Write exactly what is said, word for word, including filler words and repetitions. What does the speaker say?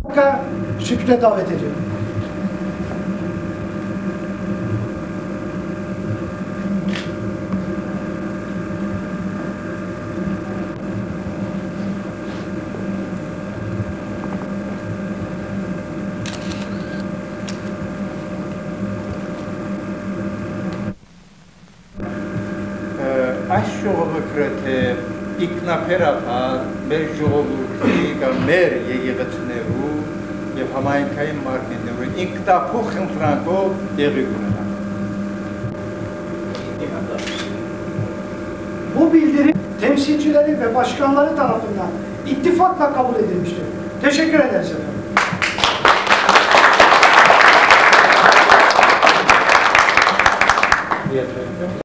Şükre davet ediyorum. Այս ժողովուրդը ինքնաբերաբար մեր ժողովրդի կամ մեր եկեղեցիներու եւ համայնքային մարմիններու ինքնափոխ խնդրանքով տեղի ունենա. Bu bildirim temsilcileri ve başkanları tarafından ittifakla kabul edilmiştir. Teşekkür ederiz efendim.